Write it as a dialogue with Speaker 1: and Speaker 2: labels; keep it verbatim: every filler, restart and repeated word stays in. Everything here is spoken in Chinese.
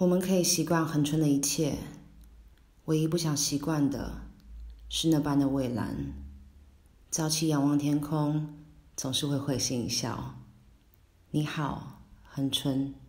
Speaker 1: 我们可以习惯恒春的一切，唯一不想习惯的是那般的蔚蓝。早起仰望天空，总是会会心一笑。你好，恒春。